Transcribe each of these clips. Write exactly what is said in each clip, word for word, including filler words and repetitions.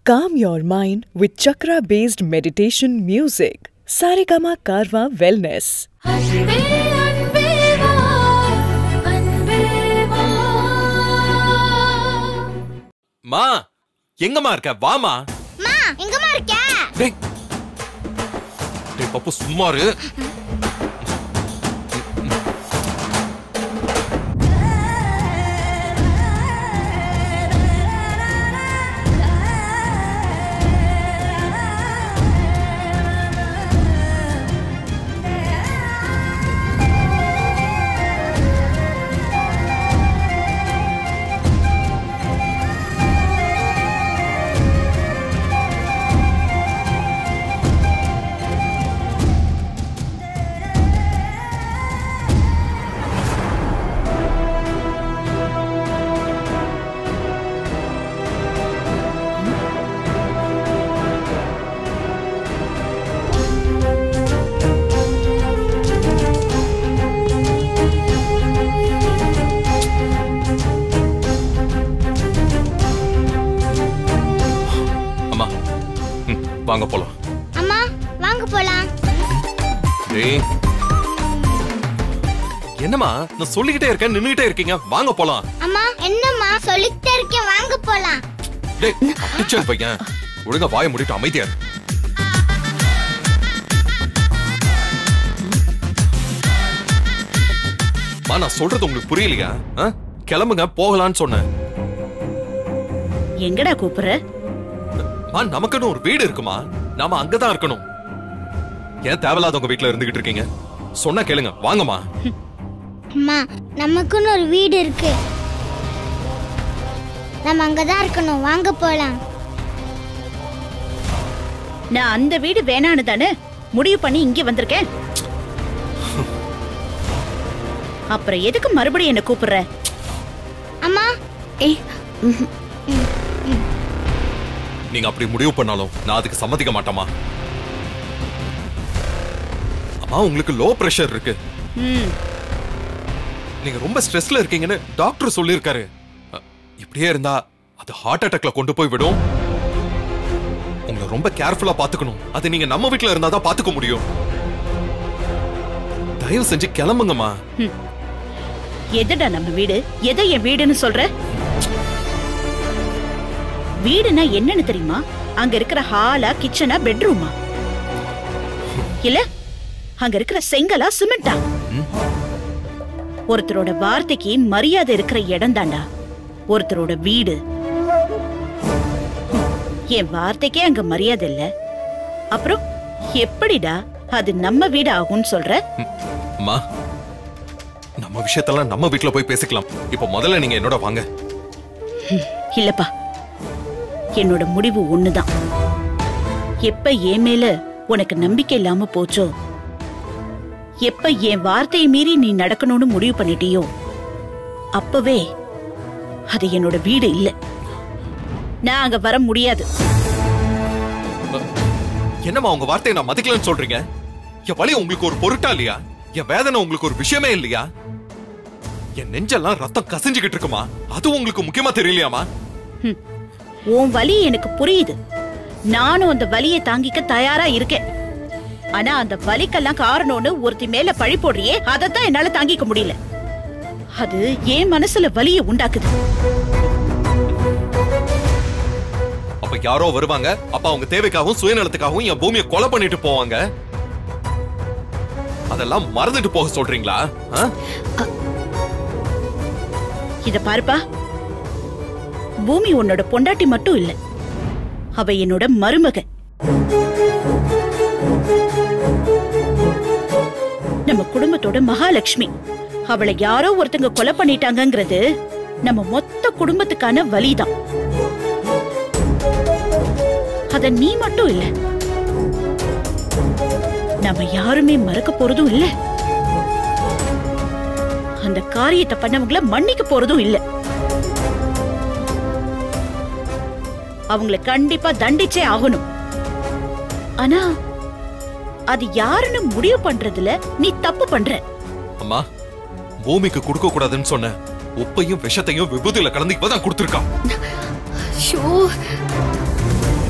Calm your mind with chakra-based meditation music. Saregama Karwa Wellness. மா எங்கம்மா இருக்க? வாமா. மா எங்கம்மா இருக்க? டேய் டேய் பாப்பு சும்மா இரு. வாங்க போலாம். அம்மா வாங்க போலாம். டேய் என்னம்மா நான் சொல்லிக்கிட்டே இருக்கேன் நின்னுட்டே இருக்கீங்க? வாங்க போலாம். அம்மா என்னம்மா சொல்லிக்கிட்டே இருக்கேன் வாங்க போலாம். டேய் டீச்சர் பையன் ஒழுங்கா வாயை மூடிட்டு அமைதியா இரு. மா நான் சொல்றது உங்களுக்கு புரியலையா? கிளம்புங்க போகலான்னு சொன்னேன். எங்கடா கூப்பிடுற? நமக்குன்னு ஒரு வீடு இருக்குமா, நாம அங்கதான் இருக்கணும். ஏன் தேவையில்லாதவங்க வீட்டுல இருந்துகிட்டு இருக்கீங்க? சொன்னா கேளுங்க, வாங்கம்மா. அம்மா நமக்குன்னு ஒரு வீடு இருக்கு, நம்ம அங்கதான் இருக்கணும், வாங்க போலாம். நான் அந்த வீடு வேணான்னு தானே முடிவு பண்ணி இங்க வந்திருக்கேன். அப்புறம் எதுக்கு மறுபடியும் என்ன கூப்பிடுற? அம்மா ஏய் நீங்க அப்படி முடிவு பண்ணாலும் நான் அதுக்கு சம்மதிக்க மாட்டேமா. அம்மா உங்களுக்கு லோ பிரஷர் இருக்கு, நீங்க ரொம்ப ஸ்ட்ரெஸ்ல இருக்கீங்கன்னு டாக்டர் சொல்லியிருக்காரு. இப்படியே இருந்தா அது ஹார்ட் அட்டாக்ல கொண்டு போய் விடும். உங்களை ரொம்ப கேர்ஃபுல்லா பாத்துக்கணும். அது நீங்க நம்ம வீட்டுல இருந்தாதான் பாத்துக்க முடியும். தயவு செஞ்சு கிளம்புங்கம்மா. எதுடா நம்ம வீடு? எதை என் வீடுன்னு சொல்ற? வீடுனா என்னன்னு தெரியுமா? அங்க இருக்கிற ஹாலா, கிச்சனா, பெட்ரூமா? இல்ல அங்க இருக்கிற செங்கலா, சிமெண்டா? ஒருத்தரோட வார்த்தைக்கு மரியாதை இருக்கிற இடம் தாண்டா ஒருத்தரோட வீடு. என் வார்த்தைக்கே அங்க மரியாதை இல்ல, அப்புறம் எப்படிடா அது நம்ம வீடு ஆகும்னு சொல்ற? அம்மா நம்ம விஷயத்தெல்லாம் நம்ம வீட்டுல போய் பேசிக்கலாம். இப்ப முதல்ல நீங்க என்னோட வாங்க. இல்லப்பா, என்னோட முடிவு ஒண்ணுதான். எப்ப என் மேல உனக்கு நம்பிக்கை இல்லாம போச்சோ, எப்ப என் வார்த்தையை மீறி நீ நடக்கணும்னு முடிவு பண்ணிட்டியோ, அப்பவே அது என்னோட வீடு இல்ல. நான் அங்க வர முடியாது. என்னம்மா உங்க வார்த்தையை நான் மதிக்கலன்னு சொல்றீங்க? என் வலி உங்களுக்கு ஒரு பொருட்டா இல்லையா? என் வேதனை உங்களுக்கு ஒரு விஷயமே இல்லையா? என் நெஞ்செல்லாம் ரத்தம் கசிஞ்சுகிட்டு இருக்குமா, அது உங்களுக்கு முக்கியமா தெரியலையாமா? உன் வலி எனக்கு புரியுது, நானும் அந்த வலியை தாங்கிக்க தயாரா இருக்கேன். ஆனா அந்த வலிக்கெல்லாம் காரணம்னு ஒருத்தி மேல பழி போடுறியே, அதத்தான் என்னால தாங்கிக்க முடியல. அது என் மனசுல வலியை உண்டாக்குது. அப்ப யாரோ வருவாங்க, அப்ப அவங்க தேவைக்காகவும் சுயநலத்துக்காகவும் என் பூமியை கொலை பண்ணிட்டு போவாங்க. அதெல்லாம் மறந்துட்டு போக சொல்றீங்களா? இத பாருப்பா, பூமி உன்னோட பொண்டாட்டி மட்டும் இல்ல, அவ என்னோட மருமக. நம்ம குடும்பத்தோட மகாலட்சுமி. அவளை யாரோ ஒருத்தங்க கொலை பண்ணிட்டாங்கிறது நம்ம மொத்த குடும்பத்துக்கான வலிதான். அத நீ மட்டும் இல்ல, நம்ம யாருமே மறக்க போறதும் இல்ல, அந்த காரியத்தை பண்ணவங்கள மன்னிக்க போறதும் இல்ல. அவங்கள கண்டிப்பா தண்டிச்சே ஆகணும். ஆனா அது யாருன்னு முடிவு பண்றதுல நீ தப்பு பண்ற. அம்மா பூமிக்கு கொடுக்க கூடாதுன்னு சொன்ன உப்பையும் விஷத்தையும் விபூதியில கலந்து இப்பதான் கொடுத்திருக்கான்.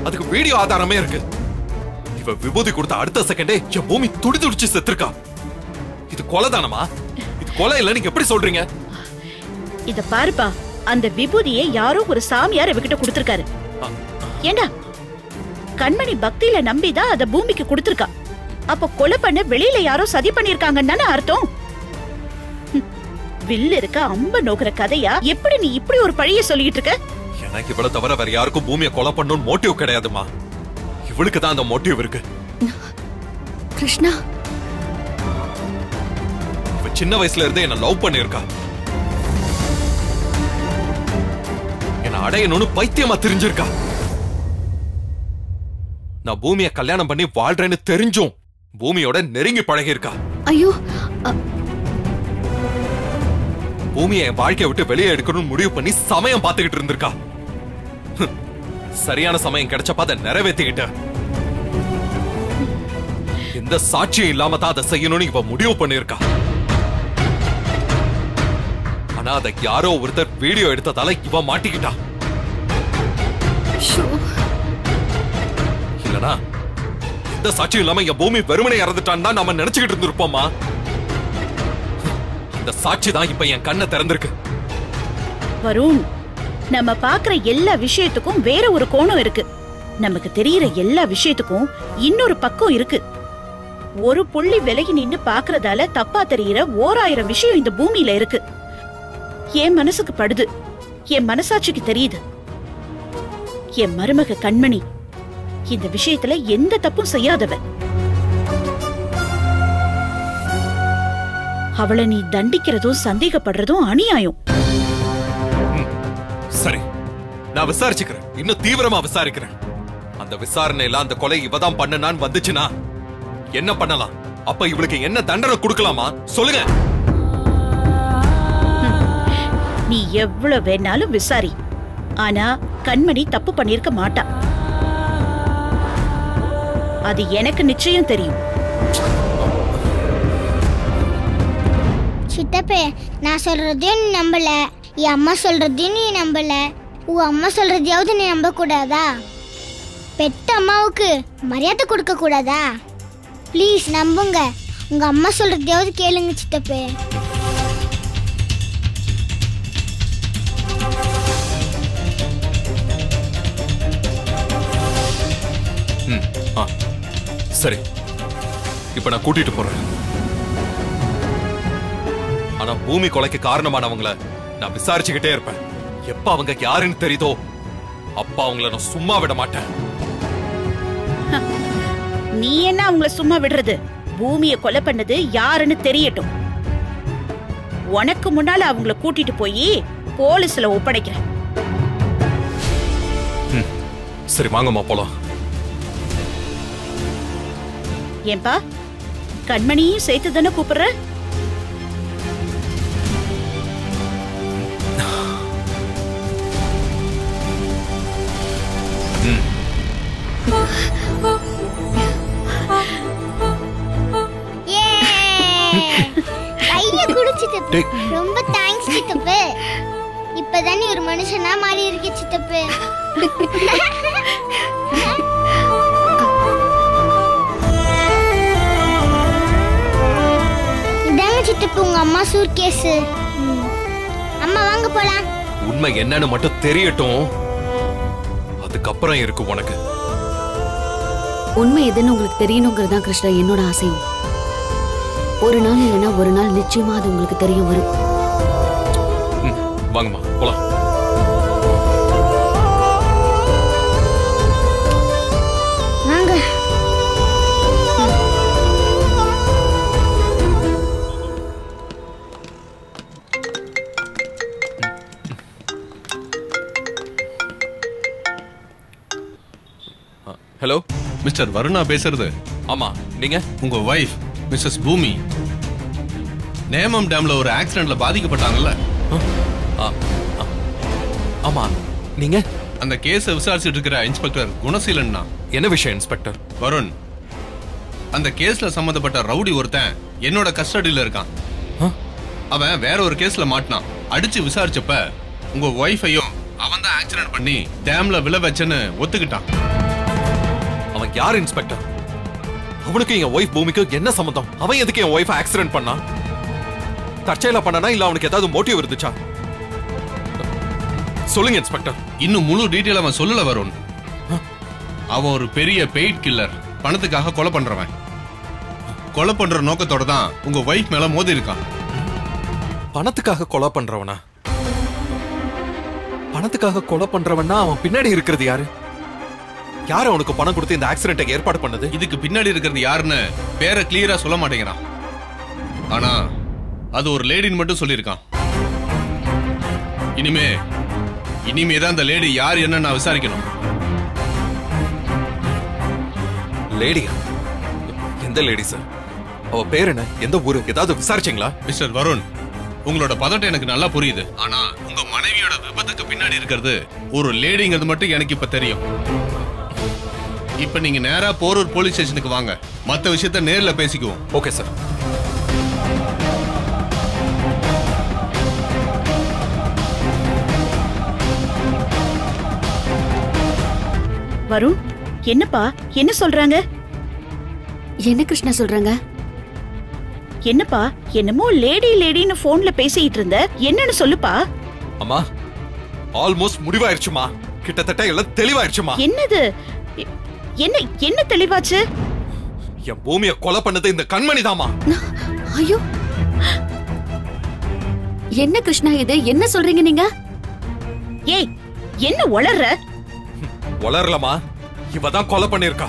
அதுக்கு வீடியோ ஆதாரமே இருக்கு. இவ விபூதி கொடுத்த அடுத்த செகண்டே என் பூமி துடி துடிச்சு செத்துருக்கா. இது கொலைதானமா? இது கொலை இல்ல, நீங்க எப்படி சொல்றீங்க? இத பாருப்பா, அந்த விபூதியை யாரோ ஒரு சாமியார் இவகிட்ட கொடுத்திருக்காரு. ஏண்டா கண்மணி பக்தியில நம்பிதான் அத பூமிக்கு கொடுத்திருக்கா. அப்ப கொலை பண்ண வெளியில யாரோ சதி பண்ணிருக்காங்கன்னு தானே அர்த்தம். வில்லு இருக்க அம்ப நோக்குற கதையா? எப்படி நீ இப்படி ஒரு பழிய சொல்லிட்டு இருக்க? எனக்கு இவ்வளவு தவிர வேற யாருக்கும் பூமியை கொலை பண்ணணும்னு மோட்டிவ் கிடையாதுமா. இவளுக்கு தான் அந்த மோட்டிவ் இருக்கு. கிருஷ்ணா, இவ சின்ன வயசுல இருந்தே என்ன லவ் பண்ணிருக்கா. என்ன அடையணும்னு பைத்தியமா தெரிஞ்சிருக்கா. நான் பூமியை கல்யாணம் பண்ணி வாழ்றேன்னு தெரிஞ்சும் பூமியோட நெருங்கி பழகி இருக்கா. ஐயோ, பூமியை என் வாழ்க்கையை விட்டு வெளியே எடுக்கணும்னு முடிவு பண்ணி சமயம் பார்த்துக்கிட்டு இருந்திருக்கா. சரியான சமயம் கிடைச்சப்ப அதை நிறைவேற்றிக்கிட்ட. எந்த சாட்சியும் இல்லாம தான் அதை செய்யணும்னு இவ முடிவு பண்ணிருக்கா. ஆனா அதை யாரோ ஒருத்தர் வீடியோ எடுத்ததால இவ மாட்டிக்கிட்டா. இல்லனா எந்த சாட்சியும் இல்லாம என் பூமி வெறுமனை இறந்துட்டான்னு தான் நாம நினைச்சுக்கிட்டு இருந்திருப்போமா. இந்த சாட்சி தான் இப்ப என் கண்ணை திறந்திருக்கு. வருண், நம்ம பாக்குற எல்லா விஷயத்துக்கும் வேற ஒரு கோணம் இருக்கு. நமக்கு தெரியற எல்லா விஷயத்துக்கும் இன்னொரு பக்கம் இருக்கு. ஒரு புள்ளி விலகி நின்னு பாக்குறதால தப்பா தெரியற ஓராயிரம் விஷயம் இந்த பூமியில இருக்கு. என் மனசுக்கு படுது, என் மனசாட்சிக்கு தெரியுது. என் மருமக கண்மணி இந்த விஷயத்துல எந்த தப்பும் செய்யாதவ. அவளை நீ தண்டிக்கிறதும் சந்தேகப்படுறதும் அநியாயம். சரி, நான் விசாரிச்சுக்கிறேன். இன்னும் தீவிரமா விசாரிக்கிறேன். அந்த விசாரணையில அந்த கொலை இவதான் பண்ணனான்னு வந்துச்சுன்னா என்ன பண்ணலாம்? அப்ப இவளுக்கு என்ன தண்டனை கொடுக்கலாமா சொல்லுங்க. நீ எவ்வளவு வேணாலும் விசாரி, ஆனா கண்மணி தப்பு பண்ணிருக்க மாட்டா. அது எனக்கு நிச்சயம் தெரியும். சித்தப்பே, நான் சொல்றதையும் நீ நம்பல, என் அம்மா சொல்றதையும் நீ நம்பல. உன் அம்மா சொல்றதையாவது நீ நம்ப கூடாதா? பெத்த அம்மாவுக்கு மரியாதை கொடுக்க கூடாதா? ப்ளீஸ் நம்புங்க. உங்க அம்மா சொல்றதையாவது கேளுங்க சித்தப்பே. சரி, இப்ப நான் கூட்டிட்டு போறேன். ஆனா பூமி கொலைக்கு காரணமானவங்கள நான் விசாரிச்சுக்கிட்டே இருப்பேன். எப்ப அவங்க யாருன்னு தெரியுதோ அப்ப அவங்கள நான் சும்மா விட மாட்டேன். நீ என்ன அவங்கள சும்மா விடுறது? பூமியை கொலை பண்ணது யாருன்னு தெரியட்டும். உனக்கு முன்னால அவங்கள கூட்டிட்டு போய் போலீஸ்ல ஒப்படைக்கிறேன். சரி, வாங்கம்மா போலாம். ஏன்பா, கண்மணியும் சேர்த்து தானே கூப்பிடுற? கையில குடிச்சிட்டு ரொம்ப தேங்க்ஸ் சித்தப்பு. இப்பதானே ஒரு மனுஷனா மாறி இருக்கு சித்தப்பு. இதாங்க சித்தப்பு உங்க அம்மா சூட்கேஸ். அம்மா வாங்க போலாம். உண்மை என்னன்னு மட்டும் தெரியட்டும், அதுக்கப்புறம் இருக்கு உனக்கு. உண்மை எதுன்னு உங்களுக்கு தெரியணுங்கிறது தான் கிருஷ்ணா என்னோட ஆசையும். ஒரு நாள் இல்லைன்னா ஒரு நாள் நிச்சயமா அது உங்களுக்கு தெரிய வரும். வாங்கம்மா போலாம். வாங்க. ஹலோ, மிஸ்டர் வருணா பேசுறது? ஆமா, நீங்க? உங்க வைஃப் மிஸ்ஸஸ் பூமி நேமம் டேம்ல ஒரு ஆக்சிடென்ட்ல பாதிக்கப்பட்டாங்கல்ல? ஆமா, நீங்க? அந்த கேஸை விசாரிச்சுட்டு இருக்கிற இன்ஸ்பெக்டர் குணசீலன். என்ன விஷயம் இன்ஸ்பெக்டர்? வருண், அந்த கேஸ்ல சம்பந்தப்பட்ட ரவுடி ஒருத்தன் என்னோட கஸ்டடியில இருக்கான். அவன் வேற ஒரு கேஸ்ல மாட்டினான். அடிச்சு விசாரிச்சப்ப உங்க ஒய்ஃபையும் அவன் தான் ஆக்சிடென்ட் பண்ணி டேம்ல விழ வச்சன்னு ஒத்துக்கிட்டான். அவன் யார் இன்ஸ்பெக்டர்? அவனுக்கு என் ஒய்ஃப் பூமிக்கு என்ன சம்பந்தம்? அவன் எதுக்கு என் ஒய்ஃப் ஆக்சிடென்ட் பண்ணா? தற்செயலா பண்ணனா இல்ல அவனுக்கு ஏதாவது மோட்டிவ் இருந்துச்சா? சொல்லுங்க இன்ஸ்பெக்டர். இன்னும் முழு டீடைல் அவன் சொல்லல வருண். அவன் ஒரு பெரிய பெயிட் கில்லர், பணத்துக்காக கொலை பண்றவன். கொலை பண்ற நோக்கத்தோட தான் உங்க வைஃப் மேல மோதி இருக்கான். பணத்துக்காக கொலை பண்றவனா? பணத்துக்காக கொலை பண்றவனா அவன் பின்னாடி இருக்கிறது யாரு? யார் அவனுக்கு பணம் கொடுத்து இந்த ஆக்சிடென்ட்டை ஏற்பாடு பண்ணது? இதுக்கு பின்னாடி இருக்கிறது யாருன்னு பேரை கிளியரா சொல்ல மாட்டேங்கிறான். ஆனா அது ஒரு லேடின்னு மட்டும் சொல்லியிருக்கான். இனிமே இனிமேதான் அந்த லேடி யார் என்ன நான் விசாரிக்கணும். லேடியா? எந்த லேடி சார்? அவ பேர் என்ன? எந்த ஊரு? ஏதாவது விசாரிச்சீங்களா? மிஸ்டர் வருண், உங்களோட பதட்டம் எனக்கு நல்லா புரியுது. ஆனா உங்க மனைவியோட விபத்துக்கு பின்னாடி இருக்கிறது ஒரு லேடிங்கிறது மட்டும் எனக்கு இப்ப தெரியும். இப்ப நீங்க நேரா போரூர் போலீஸ் ஸ்டேஷனுக்கு வாங்க, மத்த விஷயத்த நேர்ல பேசிக்குவோம். Okay sir. வருண், என்னப்பா என்ன சொல்றாங்க? என்ன கிருஷ்ணா சொல்றாங்க? என்னப்பா என்னமோ லேடி லேடின்னு போன்ல பேசிட்டு இருந்த, என்னன்னு சொல்லுப்பா. அம்மா, ஆல்மோஸ்ட் முடிவாயிருச்சுமா. கிட்டத்தட்ட எல்லாம் தெளிவாயிருச்சுமா. என்னது? என்ன என்ன தெளிவாச்சு? என் பூமியை கொலை பண்ணது இந்த கண்மணி தாமா. ஐயோ, என்ன கிருஷ்ணா இது? என்ன சொல்றீங்க நீங்க? ஏய், என்ன உளறற? வளரலமா, இவதான் கொலை பண்ணிருக்கா.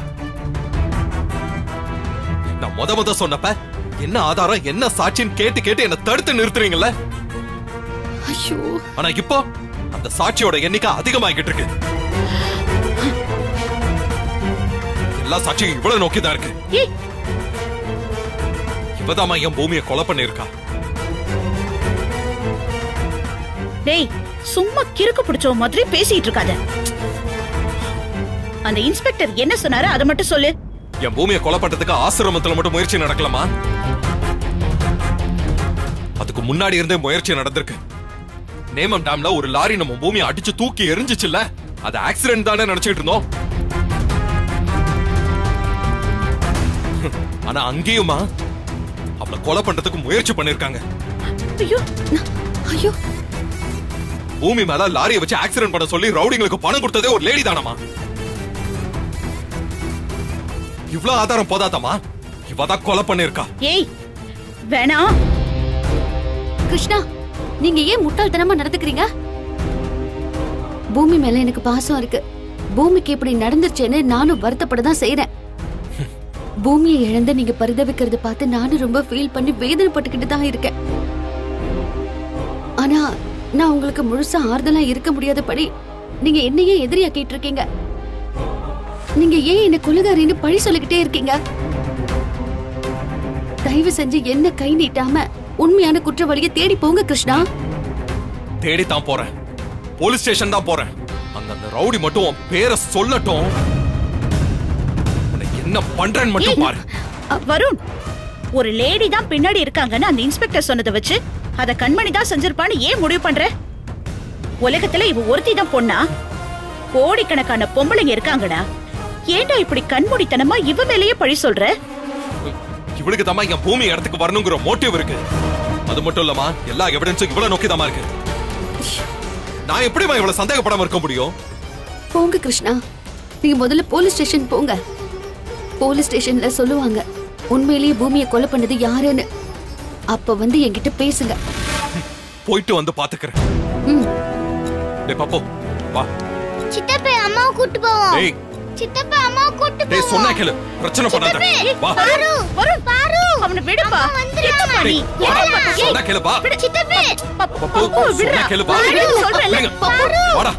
நான் முத முத சொன்னப்ப என்ன ஆதாரம் என்ன சாட்சின்னு கேட்டு கேட்டு என்ன தடுத்து நிறுத்துறீங்கல்ல. ஐயோ, ஆனா இப்போ அந்த சாட்சியோட எண்ணிக்கை அதிகமாகிட்டு இருக்கு. எல்லா சாட்சியும் இவ்வளவு நோக்கிதான் இருக்கு. இவதாமா என் பூமியை கொலை பண்ணிருக்கா. டேய், சும்மா கிறுக்கு பிடிச்ச மாதிரி பேசிட்டு இருக்காத. அந்த இன்ஸ்பெக்டர் என்ன சொன்னாரு அதை மட்டும் சொல்லு. என் பூமியை கொலை பண்றதுக்கு ஆசிரமத்துல மட்டும் முயற்சி நடக்கலாமா? அதுக்கு முன்னாடி இருந்தே முயற்சி நடந்திருக்கு. நேமம் டேம்ல ஒரு லாரி நம்ம பூமியை அடிச்சு தூக்கி எரிஞ்சிச்சுல்ல, அது ஆக்சிடென்ட் தானே நினைச்சிட்டு இருந்தோம். ஆனா அங்கேயுமா அவளை கொலை பண்றதுக்கு முயற்சி பண்ணிருக்காங்க. ஐயோ ஐயோ, பூமி மேல லாரியை வச்சு ஆக்சிடென்ட் பண்ண சொல்லி ரவுடிங்களுக்கு பணம் கொடுத்ததே ஒரு லேடி தானமா. இவ்ளோ ஆதாரம் போதாதமா, இவதான் கொலை பண்ணிருக்கா. ஏய் வேணாம் கிருஷ்ணா, நீங்க ஏன் முட்டாள்தனமா நடந்துக்கிறீங்க? பூமி மேல எனக்கு பாசம் இருக்கு. பூமிக்கு இப்படி நடந்துருச்சேன்னு நானும் வருத்தப்படதான் செய்யறேன். பூமியை இழந்து நீங்க பரிதவிக்கிறத பார்த்து நானும் ரொம்ப ஃபீல் பண்ணி வேதனைப்பட்டுக்கிட்டு தான் இருக்கேன். ஆனா நான் உங்களுக்கு முழுசா ஆறுதலா இருக்க முடியாதபடி நீங்க என்னையே எதிரியாக்கிட்டு இருக்கீங்க. நீங்க ஏன் என்ன கொலைகாரின்னு பழி சொல்லிக்கிட்டே இருக்கீங்க? தயவு செஞ்சு என்ன கை நீட்டாம உண்மையான குற்றவாளியை தேடி போங்க கிருஷ்ணா. தேடி தான் போறேன், போலீஸ் ஸ்டேஷன் தான் போறேன். அந்த அந்த ரவுடி மட்டும் உன் பேரை சொல்லட்டும், உனக்கு என்ன பண்றேன்னு மட்டும் பாரு. வருண், ஒரு லேடி தான் பின்னாடி இருக்காங்கன்னு அந்த இன்ஸ்பெக்டர் சொன்னதை வச்சு அத கண்மணி தான் செஞ்சிருப்பான்னு ஏன் முடிவு பண்ற? உலகத்துல இவ ஒருத்தி தான் பொண்ணா? கோடிக்கணக்கான பொம்பளைங்க இருக்காங்கடா. ஏன்டா இப்படி கண்மூடித்தனமா இவ மேலேயே பழி சொல்ற? இவளுக்கு தாமா என் பூமி இடத்துக்கு வரணுங்கிற மோட்டிவ் இருக்கு. அது மட்டும் இல்லமா, எல்லா எவிடன்ஸும் இவ்வளவு நோக்கிதாமா இருக்கு. நான் எப்படிமா இவ்வளவு சந்தேகப்படாம இருக்க முடியும்? போங்க கிருஷ்ணா, நீங்க முதல்ல போலீஸ் ஸ்டேஷன் போங்க. போலீஸ் ஸ்டேஷன்ல சொல்லுவாங்க உண்மையிலேயே பூமியை கொலை பண்ணது யாருன்னு. அப்ப வந்து என்கிட்ட பேசுங்க. போயிட்டு வந்து பாத்துக்கிறேன். டேய் பாப்போ, வா. சித்தப்பா அம்மாவை கூட்டி போவோம். டேய் சித்தப்பா அம்மாவை கூட்டி போவோம். டேய் சொன்னா கேளு, பிரச்சனை பண்ணாத. வா. பாரு, வருண் பாரு. அவனை விடுப்பா. வந்துறாங்க. நீ சொன்னா கேளு பா. சித்தப்பா பாப்போ, சொன்னா கேளு பா. சொல்றேன். வாடா.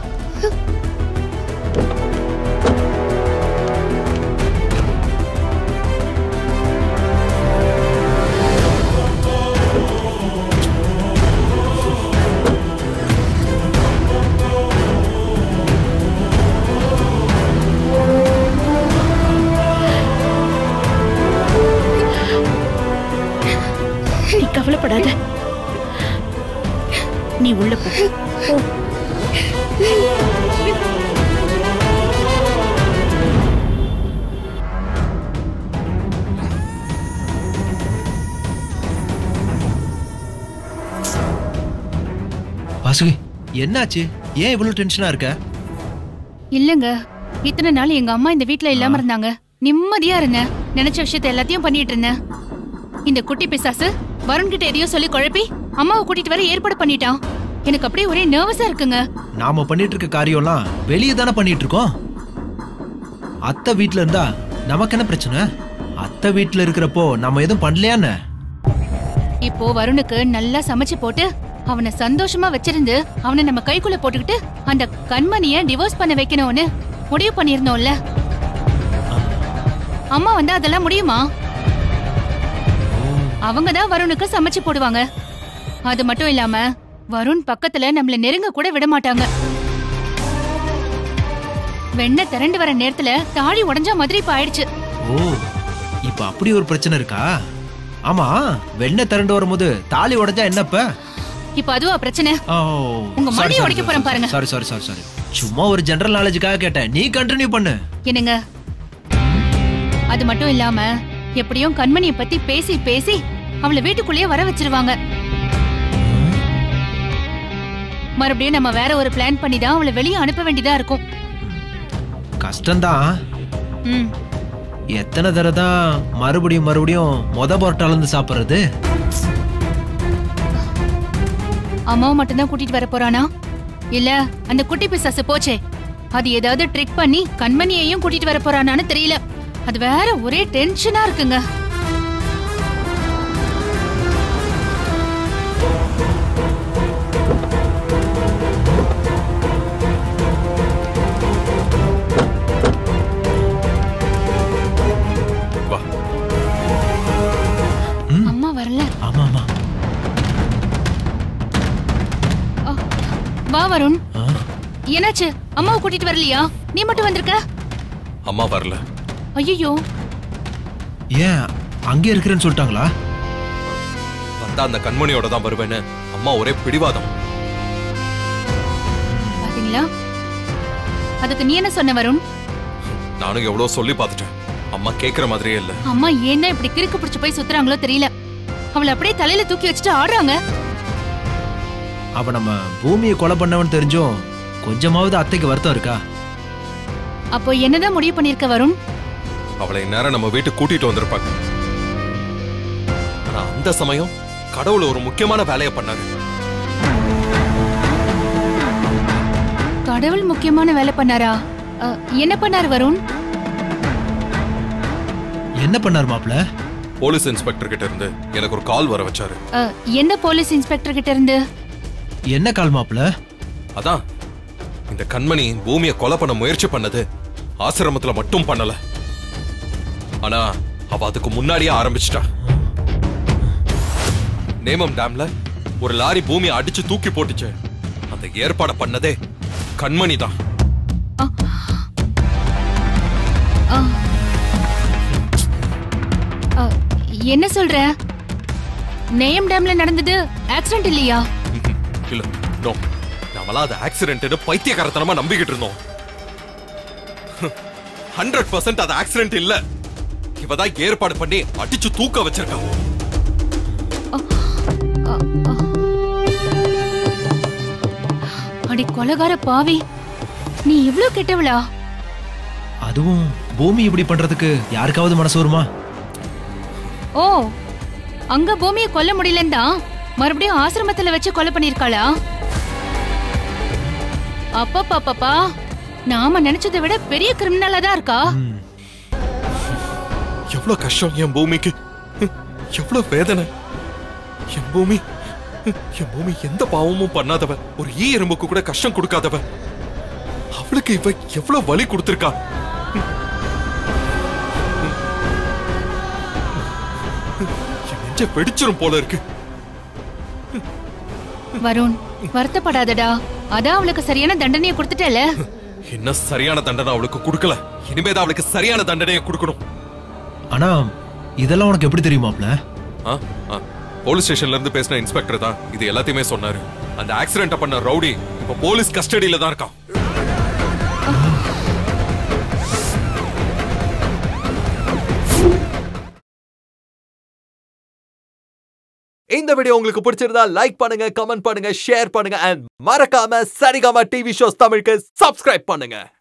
கவலைப்படாத, நீ உள்ள போ. வாசுகி என்னாச்சு? ஏன் இவ்வளவு டென்ஷனா இருக்க? இல்லங்க, இத்தனை நாள் எங்க அம்மா இந்த வீட்ல இல்லாம இருந்தாங்க. நிம்மதியா இருந்தேன். நினைச்ச விஷயத்த எல்லாத்தையும் பண்ணிட்டு இருந்தேன். இந்த குட்டி பிசாசு வருண் கிட்ட எதையோ சொல்லி குழப்பி அம்மாவை கூட்டிட்டு வர ஏற்பாடு பண்ணிட்டான். எனக்கு அப்படியே ஒரே நர்வஸா இருக்குங்க. நாம பண்ணிட்டு இருக்க காரியம்லாம் வெளியே தானே பண்ணிட்டு இருக்கோம். அத்தை வீட்டுல இருந்தா நமக்கு என்ன பிரச்சனை? அத்தை வீட்டுல இருக்கிறப்போ நம்ம எதுவும் பண்ணலையான்னு. இப்போ வருணுக்கு நல்லா சமைச்சு போட்டு அவனை சந்தோஷமா வச்சிருந்து அவனை நம்ம கைக்குள்ள போட்டுக்கிட்டு அந்த கண்மணிய டிவோர்ஸ் பண்ண வைக்கணும்னு முடிவு பண்ணிருந்தோம்ல. அம்மா வந்தா அதெல்லாம் முடியுமா? அவங்கதான் வருணுக்கு சமைச்சு போடுவாங்க. அது மட்டும் இல்லாம வருண் பக்கத்துல நம்மள நெருங்க கூட விட மாட்டாங்க. வெண்ண திரண்டு வர நேரத்துல தாடி உடைஞ்ச மாதிரி இப்ப ஆயிடுச்சு. ஓ, இப்ப அப்படி ஒரு பிரச்சனை இருக்கா? ஆமா, வெண்ண திரண்டு வரும்போது தாலி உடைஞ்சா என்னப்ப? இப்ப அதுவா பிரச்சனை? உங்க மடி உடைக்க போறேன் பாருங்க. சாரி சாரி சாரி சாரி சும்மா ஒரு ஜெனரல் நாலேஜுக்காக கேட்டேன். நீ கண்டினியூ பண்ணு. என்னங்க, அது மட்டும் இல்லாம எப்படியும் கண்மணியை பத்தி பேசி பேசி அவளை வீட்டுக்குள்ளேயே வர வச்சிருவாங்க. மறுபடியும் நம்ம வேற ஒரு பிளான் பண்ணி தான் அவளை வெளியே அனுப்ப வேண்டியதா இருக்கும். கஷ்டம்தான். ம், எத்தனை தடவை தான் மறுபடியும் மறுபடியும் மொத போர்ட்டால இருந்து சாப்பிடுறது? அம்மாவை மட்டும்தான் கூட்டிட்டு வர போறானா? இல்ல அந்த குட்டி பிசாசு போச்சே, அது ஏதாவது ட்ரிக் பண்ணி கண்மணியையும் கூட்டிட்டு வர போறானான்னு தெரியல. அது வேற ஒரே டென்ஷனா இருக்குங்க. அம்மா வரல. ஆமா ஆமா. வா வருண். என்னாச்சு? அம்மாவை கூட்டிட்டு வரலையா? நீ மட்டும் வந்திருக்க? அம்மா வரல. ஐயோ, ஏன் அங்கே இருக்கிறேன்னு சொல்லிட்டாங்களா? வந்தா அந்த கண்மணியோட தான் வருவேன்னு அம்மா ஒரே பிடிவாதம். பாத்தீங்களா? அதுக்கு நீ என்ன சொன்ன வருண்? நானும் எவ்வளவு சொல்லி பார்த்துட்டேன். அம்மா கேக்குற மாதிரியே இல்ல. அம்மா ஏன்னா இப்படி கிறுக்கு பிடிச்சு போய் சுத்துறாங்களோ தெரியல. அவளை அப்படியே தலையில தூக்கி வச்சுட்டு ஆடுறாங்க. அவ நம்ம பூமியை கொலை பண்ணவன்னு தெரிஞ்சும் கொஞ்சமாவது அத்தைக்கு வருத்தம் இருக்கா? அப்போ என்னதான் முடிவு பண்ணிருக்க வருண்? அவளை நேரம் நம்ம வீட்டுக்கு கூட்டிட்டு வந்திருப்பாங்க. ஆனா அந்த சமயம் கடவுள் ஒரு முக்கியமான வேலையை பண்ணாரு. கடவுள் முக்கியமான வேலை பண்ணாரா? என்ன பண்ணாரு வருண்? என்ன பண்ணார் மாப்ள? போலீஸ் இன்ஸ்பெக்டர் கிட்ட இருந்து எனக்கு ஒரு கால் வர வச்சாரு. என்ன போலீஸ் இன்ஸ்பெக்டர் கிட்ட இருந்து? என்ன கால் மாப்ள? அதான் இந்த கண்மணி பூமியை கொலை பண்ண முயற்சி பண்ணது ஆசிரமத்துல மட்டும் பண்ணல. ஆனா அவ அதுக்கு முன்னாடியே ஆரம்பிச்சிட்டா. நேமம் டேம்ல ஒரு லாரி பூமியை அடிச்சு தூக்கி போட்டுச்சு. அந்த ஏற்பாடு பண்ணதே கண்மணி தான். என்ன சொல்ற? நேயம் டேம்ல நடந்தது ஆக்சிடென்ட் இல்லையா? இல்ல, நோ. நம்மளா அது ஆக்சிடென்ட் பைத்தியக்காரத்தனமா நம்பிக்கிட்டு இருந்தோம். ஹண்ட்ரட் பர்சன்ட் அது ஆக்சிடென்ட் இல்ல. இவதான் ஏற்பாடு பண்ணி அடிச்சு தூக்க வச்சிருக்கா. அடி கொலகார பாவி, நீ இவ்ளோ கெட்டவளா? அதுவும் பூமி இப்படி பண்றதுக்கு யாருக்காவது மனசு வருமா? ஓ, அங்க பூமியை கொல்ல முடியலன்னு தான் மறுபடியும் ஆசிரமத்துல வச்சு கொலை பண்ணிருக்காளா? அப்பப்பா, நாம நினைச்சதை விட பெரிய கிரிமினலா தான் இருக்கா. எவ்வளவு கஷ்டம் என் பூமிக்கு, எவ்வளவு வேதனை. என் பூமி என் பூமி எந்த பாவமும் பண்ணாதவ, ஒரு ஈ எறும்புக்கு கூட கஷ்டம் கொடுக்காதவ. அவளுக்கு இவ எவ்வளவு வலி கொடுத்திருக்கா. நெஞ்ச வெடிச்சிரும் போல இருக்கு. வருண், வருத்தப்படாதடா. அதான் அவளுக்கு சரியான தண்டனையை கொடுத்துட்டல. என்ன சரியான தண்டனை அவளுக்கு கொடுக்கல. இனிமேதான் அவளுக்கு சரியான தண்டனையை கொடுக்கணும். ஆனா இதெல்லாம் உனக்கு எப்படி தெரியுமாப்ல? போலீஸ் ஸ்டேஷன்ல இருந்து பேசின இன்ஸ்பெக்டர் தான் இது எல்லாத்தையுமே சொன்னாரு. அந்த ஆக்சிடென்ட் பண்ண ரவுடி இப்ப போலீஸ் கஸ்டடியில தான் இருக்கான். இந்த வீடியோ உங்களுக்கு பிடிச்சிருந்தா லைக் பண்ணுங்க, கமெண்ட் பண்ணுங்க, ஷேர் பண்ணுங்க அண்ட் மறக்காம சரிகமா டிவி ஷோஸ் தமிழுக்கு சப்ஸ்கிரைப் பண்ணுங்க.